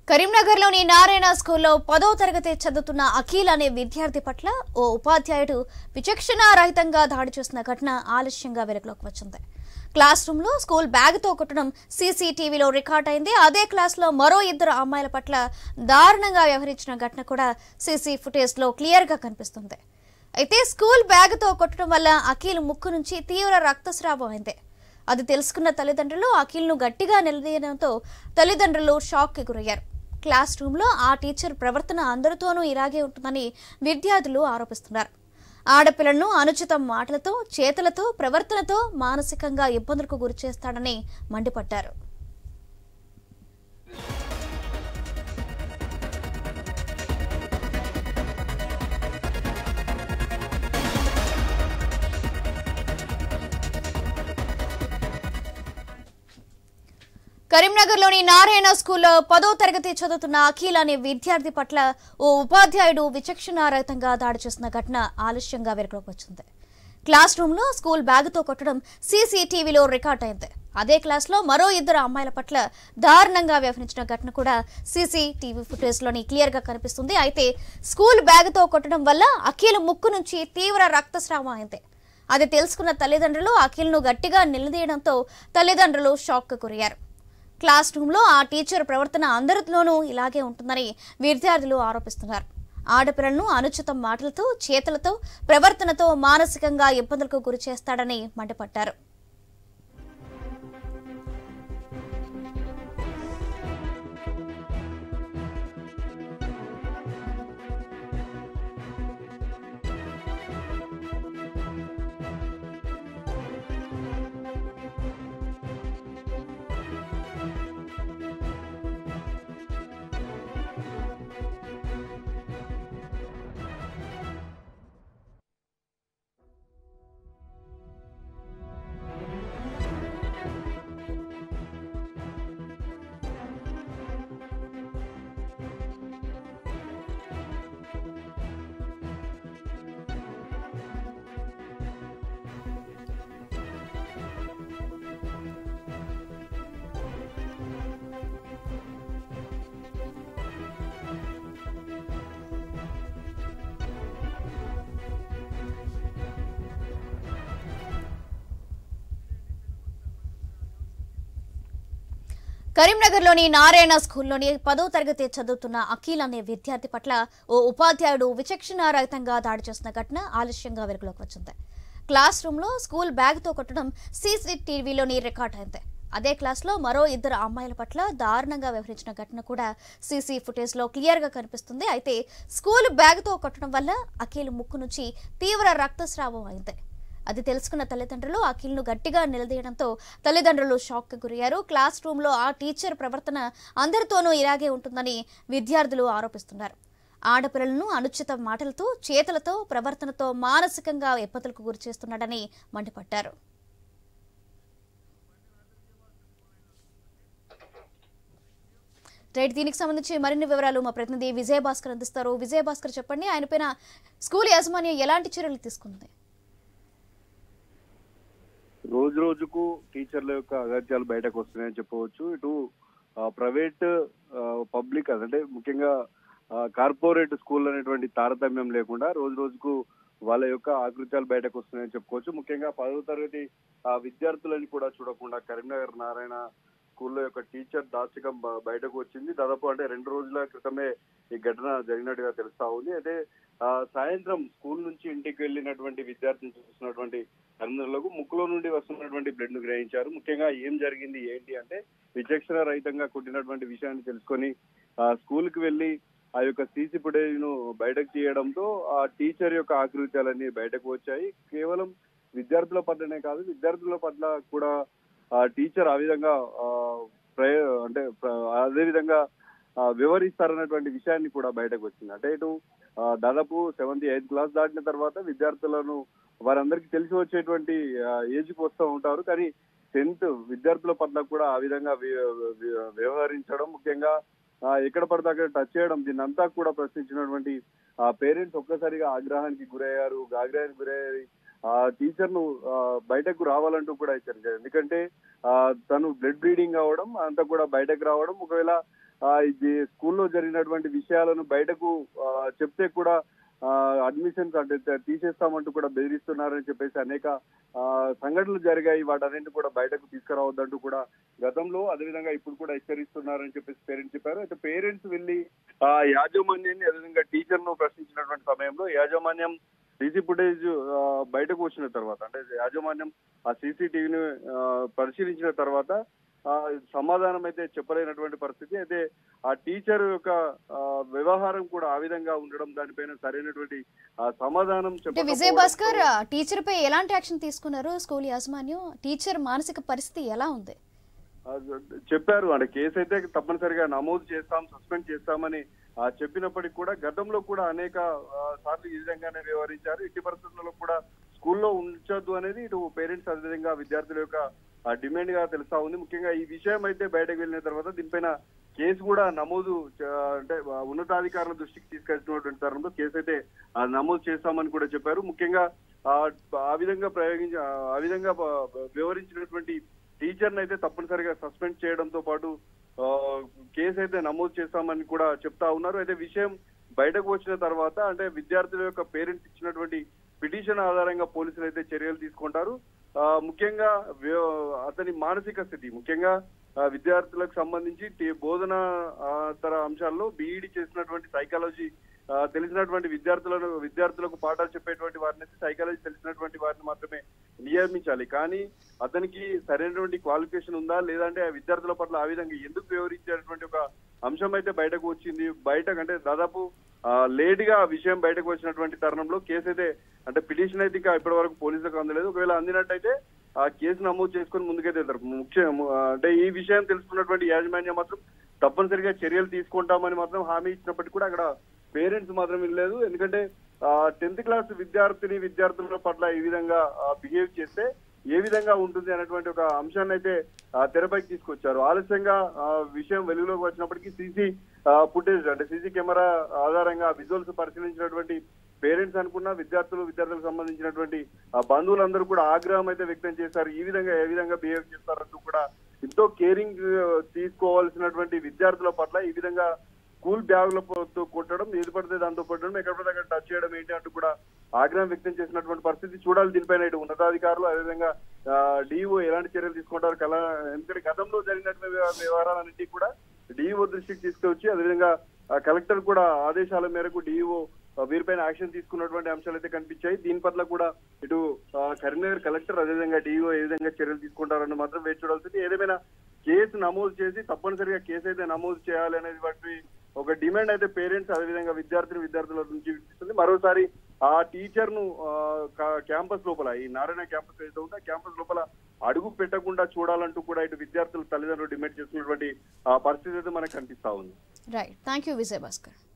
కరీంనగర్లోని నారాయణ స్కూల్లో 10వ తరగతి చదువుతున్న అఖిల్ అనే విద్యార్థి పట్ల ఓ ఉపాధ్యాయుడు విచక్షణారహితంగా దాడి చేసిన ఘటన ఆలస్యంగా వెలుగులోకి వచ్చింది. క్లాస్ రూమ్లో స్కూల్ బ్యాగ్తో కొట్టడం సీసీటీవీలో రికార్డ్ అయింది. అదే క్లాస్లో మరో ఇద్దరు అమ్మాయిల పట్ల దారుణంగా వ్యవహరించిన ఘటన కూడా సీసీ ఫుటేజ్లో క్లియర్గా కనిపిస్తుంది. అయితే స్కూల్ బ్యాగ్తో కొట్టడం వల్ల అఖిల్ ముక్కు నుంచి తీవ్ర రక్తస్రావం అయింది. అది తెలుసుకున్న తల్లిదండ్రులు అఖిల్ను గట్టిగా నిలదీయడంతో తల్లిదండ్రులు షాక్కి గురయ్యారు. క్లాస్ రూమ్లో ఆ టీచర్ ప్రవర్తన అందరితోనూ ఇలాగే ఉంటుందని విద్యార్థులు ఆరోపిస్తున్నారు. ఆడపిల్లలను అనుచిత మాటలతో, చేతులతో, ప్రవర్తనతో మానసికంగా ఇబ్బందులకు గురిచేస్తాడని మండిపడ్డారు. కరీంనగర్లోని నారాయణ స్కూల్లో 10వ తరగతి చదువుతున్న అఖిల్ అనే విద్యార్థి పట్ల ఓ ఉపాధ్యాయుడు విచక్షణారహితంగా దాడి చేసిన ఘటన ఆలస్యంగా వెలుగులోకి వచ్చింది. క్లాస్ రూమ్లో స్కూల్ బ్యాగ్తో కొట్టడం సీసీటీవీలో రికార్డ్ అయింది. అదే క్లాస్లో మరో ఇద్దరు అమ్మాయిల పట్ల దారుణంగా వ్యవహరించిన ఘటన కూడా సీసీటీవీ ఫుటేజ్లోని క్లియర్గా కనిపిస్తుంది. అయితే స్కూల్ బ్యాగ్తో కొట్టడం వల్ల అఖిల్ ముక్కు నుంచి తీవ్ర రక్తస్రావం అయింది. అది తెలుసుకున్న తల్లిదండ్రులు అఖిల్ను గట్టిగా నిలదీయడంతో తల్లిదండ్రులు షాక్కు గురయ్యారు. క్లాస్ రూమ్లో ఆ టీచర్ ప్రవర్తన అందరిలోనూ ఇలాగే ఉంటుందని విద్యార్థులు ఆరోపిస్తున్నారు. ఆడపిల్లలను అనుచిత మాటలతో, చేతులతో, ప్రవర్తనతో మానసికంగా ఇబ్బందులకు గురి చేస్తాడని మండిపడ్డారు. కరీంనగర్లోని నారాయణ స్కూల్లోని 10వ తరగతి చదువుతున్న అఖిల్ అనే విద్యార్థి పట్ల ఓ ఉపాధ్యాయుడు విచక్షణారహితంగా దాడి చేసిన ఘటన ఆలస్యంగా వెలుగులోకి వచ్చింది. క్లాస్ రూమ్లో స్కూల్ బ్యాగ్తో కొట్టడం సీసీటీవీలోని రికార్డ్ అయింది. అదే క్లాస్లో మరో ఇద్దరు అమ్మాయిల పట్ల దారుణంగా వ్యవహరించిన ఘటన కూడా సీసీ ఫుటేజ్లో క్లియర్గా కనిపిస్తుంది. అయితే స్కూల్ బ్యాగ్తో కొట్టడం వల్ల అఖిల్ ముక్కు నుంచి తీవ్ర రక్తస్రావం అయింది. అది తెలుసుకున్న తల్లిదండ్రులు అఖిల్ను గట్టిగా నిలదీయడంతో తల్లిదండ్రులు షాక్కి గురయ్యారు. క్లాస్ రూమ్లో ఆ టీచర్ ప్రవర్తన అందరితోనూ ఇలాగే ఉంటుందని విద్యార్థులు ఆరోపిస్తున్నారు. ఆడపిల్లలను అనుచిత మాటలతో, చేతులతో, ప్రవర్తనతో మానసికంగా ఇబ్బందులకు గురి చేస్తున్నాడని మండిపడ్డారు. దీనికి సంబంధించి మరిన్ని వివరాలు మా ప్రతినిధి విజయభాస్కర్ అందిస్తారు. విజయభాస్కర్ చెప్పండి, ఆయనపైన స్కూల్ యాజమాన్యం ఎలాంటి చర్యలు తీసుకుంది? రోజు రోజుకు టీచర్ల యొక్క అగత్యాలు బయటకు వస్తున్నాయని చెప్పవచ్చు. ఇటు ప్రైవేట్, పబ్లిక్ అంటే ముఖ్యంగా కార్పొరేట్ స్కూల్ అనేటువంటి తారతమ్యం లేకుండా రోజు రోజుకు వాళ్ళ యొక్క ఆకృత్యాలు బయటకు వస్తున్నాయని చెప్పుకోవచ్చు. ముఖ్యంగా 10వ తరగతి విద్యార్థులని కూడా చూడకుండా కరీంనగర్ నారాయణ స్కూల్లో యొక్క టీచర్ దాచకం బయటకు వచ్చింది. దాదాపు అంటే 2 రోజుల క్రితమే ఈ ఘటన జరిగినట్టుగా తెలుస్తా ఉంది. అయితే సాయంత్రం స్కూల్ నుంచి ఇంటికి వెళ్ళినటువంటి విద్యార్థిని చూస్తున్నటువంటి తల్లిదండ్రులకు ముక్కులో నుండి వస్తున్నటువంటి బ్లడ్ ను గ్రహించారు. ముఖ్యంగా ఏం జరిగింది ఏంటి అంటే విచక్షణ రహితంగా కొట్టినటువంటి విషయాన్ని తెలుసుకొని స్కూల్ కి వెళ్లి ఆ యొక్క సీసీ ఫుటేజ్ ను బయటకు తీయడంతో ఆ టీచర్ యొక్క ఆకృత్యాలన్నీ బయటకు వచ్చాయి. కేవలం విద్యార్థుల పట్లనే కాదు, విద్యార్థుల పట్ల కూడా టీచర్ ఆ విధంగా అంటే అదే విధంగా వివరిస్తారన్నటువంటి విషయాన్ని కూడా బయటకు వచ్చింది. అంటే ఇటు దాదాపు 7th, 8th క్లాస్ దాటిన తర్వాత విద్యార్థులను వారందరికీ తెలిసి వచ్చేటువంటి ఏజ్కి వస్తూ ఉంటారు. కానీ 10th విద్యార్థుల పట్ల కూడా ఆ విధంగా వ్యవహరించడం, ముఖ్యంగా ఎక్కడ పడితే అక్కడ టచ్ చేయడం, దీన్నంతా కూడా ప్రశ్నించినటువంటి పేరెంట్స్ ఒక్కసారిగా ఆగ్రహానికి గురయ్యారు. ఆ టీచర్ ను బయటకు రావాలంటూ కూడా హెచ్చరించారు. ఎందుకంటే తను బ్లడ్ బ్లీడింగ్ అవడం అంతా కూడా బయటకు రావడం, ఒకవేళ ఇది స్కూల్లో జరిగినటువంటి విషయాలను బయటకు చెప్తే కూడా అడ్మిషన్స్ అంటే తీసేస్తామంటూ కూడా బెదిరిస్తున్నారని చెప్పేసి అనేక సంఘటనలు జరిగాయి. వాటన్నింటిని కూడా బయటకు తీసుకురావద్దంటూ కూడా గతంలో అదేవిధంగా ఇప్పుడు కూడా హెచ్చరిస్తున్నారని చెప్పేసి పేరెంట్స్ చెప్పారు. అయితే పేరెంట్స్ వెళ్ళి యాజమాన్యాన్ని అదేవిధంగా టీచర్ ను ప్రశ్నించినటువంటి సమయంలో యాజమాన్యం సీసీ ఫుటేజ్ బయటకు వచ్చిన తర్వాత అంటే యాజమాన్యం ఆ సీసీటీవీని పరిశీలించిన తర్వాత సమాధానం అయితే చెప్పలేనటువంటి పరిస్థితి. అయితే ఆ టీచర్ యొక్క వ్యవహారం కూడా ఆ విధంగా ఉండడం దానిపైన సరైనటువంటి సమాధానం చెప్పడం. విజయ్ భాస్కర్, టీచర్ పై ఎలాంటి యాక్షన్ తీసుకున్నారు స్కూల్ యాజమాన్యం? టీచర్ మానసిక పరిస్థితి ఎలా ఉంది? చెప్పారు అంటే కేసు అయితే తప్పనిసరిగా నమోదు చేస్తాం, సస్పెండ్ చేస్తామని చెప్పినప్పటికీ కూడా గతంలో కూడా అనేక సార్లు ఈ విధంగానే వ్యవహరించారు. ఇట్టి పరిస్థితుల్లో కూడా స్కూల్లో ఉంచొద్దు అనేది ఇటు పేరెంట్స్ అదేవిధంగా విద్యార్థుల యొక్క డిమాండ్ గా తెలుస్తా ఉంది. ముఖ్యంగా ఈ విషయం అయితే బయటకు వెళ్ళిన తర్వాత దీనిపైన కేసు కూడా నమోదు అంటే ఉన్నతాధికారుల దృష్టికి తీసుకెళ్తున్నటువంటి తరుణంలో కేసు అయితే నమోదు చేస్తామని కూడా చెప్పారు. ముఖ్యంగా ఆ విధంగా వ్యవహరించినటువంటి టీచర్ని అయితే తప్పనిసరిగా సస్పెండ్ చేయడంతో పాటు కేసు అయితే నమోదు చేస్తామని కూడా చెప్తా ఉన్నారు. అయితే విషయం బయటకు వచ్చిన తర్వాత అంటే విద్యార్థుల యొక్క పేరెంట్స్ ఇచ్చినటువంటి పిటిషన్ ఆధారంగా పోలీసులు అయితే చర్యలు తీసుకుంటారు. ముఖ్యంగా అతని మానసిక స్థితి ముఖ్యంగా విద్యార్థులకు సంబంధించి బోధన తర అంశాల్లో బీఈడి చేసినటువంటి సైకాలజీ తెలిసినటువంటి విద్యార్థులకు పాఠాలు చెప్పేటువంటి వారిని సైకాలజీ తెలిసినటువంటి వారిని మాత్రమే నియమించాలి. కానీ అతనికి సరైనటువంటి క్వాలిఫికేషన్ ఉందా లేదంటే ఆ విద్యార్థుల పట్ల ఆ విధంగా ఎందుకు వ్యవహరించేటువంటి ఒక అంశం అయితే బయటకు వచ్చింది. అంటే దాదాపు లేట్ గా విషయం బయటకు వచ్చినటువంటి తరుణంలో కేసు అయితే అంటే పిటిషన్ అయితే ఇంకా ఇప్పటి వరకు పోలీసులకు అందలేదు. ఒకవేళ అందినట్టయితే ఆ కేసు నమోదు చేసుకుని ముందుకైతే ముఖ్యం అంటే ఈ విషయం తెలుసుకున్నటువంటి యాజమాన్యం మాత్రం తప్పనిసరిగా చర్యలు తీసుకుంటామని మాత్రం హామీ ఇచ్చినప్పటికీ కూడా అక్కడ పేరెంట్స్ మాత్రం వెళ్ళలేదు. ఎందుకంటే 10th క్లాస్ విద్యార్థుల పట్ల ఈ విధంగా బిహేవ్ చేస్తే ఏ విధంగా ఉంటుంది అనేటువంటి ఒక అంశాన్ని అయితే తెరపైకి తీసుకొచ్చారు. ఆలస్యంగా విషయం వెలుగులోకి వచ్చినప్పటికీ సీసీ ఫుటేజ్ అంటే సీసీ కెమెరా ఆధారంగా విజువల్స్ పరిశీలించినటువంటి పేరెంట్స్ అనుకున్న విద్యార్థులకు సంబంధించినటువంటి బంధువులందరూ కూడా ఆగ్రహం అయితే వ్యక్తం చేశారు. ఏ విధంగా బిహేవ్ చేస్తారంటూ కూడా ఎంతో కేరింగ్ తీసుకోవాల్సినటువంటి విద్యార్థుల పట్ల ఈ విధంగా స్కూల్ బ్యాగులతో కొట్టడం, ఏది పడితే దాంతో కొట్టడం, ఎక్కడ పడితే అక్కడ టచ్ చేయడం ఏంటి అంటూ కూడా ఆగ్రహం వ్యక్తం చేసినటువంటి పరిస్థితి చూడాలి. దీనిపైన ఇటు ఉన్నతాధికారులు అదేవిధంగా డిఈఓ ఎలాంటి చర్యలు తీసుకుంటారు ఎందుకంటే గతంలో జరిగినటువంటి వ్యవహారాలన్నింటినీ కూడా డిఈఓ దృష్టికి తీసుకొచ్చి అదేవిధంగా కలెక్టర్ కూడా ఆదేశాల మేరకు డిఈఓ వీరిపైన యాక్షన్ తీసుకున్నటువంటి అంశాలు అయితే కనిపించాయి. దీని పట్ల కూడా ఇటు కరీంనగర్ కలెక్టర్ అదేవిధంగా డిఈఓ ఏ విధంగా చర్యలు తీసుకుంటారని మాత్రం వేచి చూడాల్సింది. ఏదేమైనా కేసు నమోదు చేసి తప్పనిసరిగా కేసు అయితే నమోదు చేయాలి అనేది వాటి ఒక డిమాండ్ అయితే పేరెంట్స్ అదేవిధంగా విద్యార్థుల నుంచి వినిపిస్తుంది. మరోసారి ఆ టీచర్ ను క్యాంపస్ లోపల ఈ నారాయణ క్యాంపస్ ఏదైతే ఉందో క్యాంపస్ లోపల అడుగు పెట్టకుండా చూడాలంటూ కూడా ఇటు విద్యార్థుల తల్లిదండ్రులు డిమాండ్ చేస్తున్నటువంటి పరిస్థితి అయితే మనకు కనిపిస్తా ఉంది. Right, thank you Vijay Bhaskar.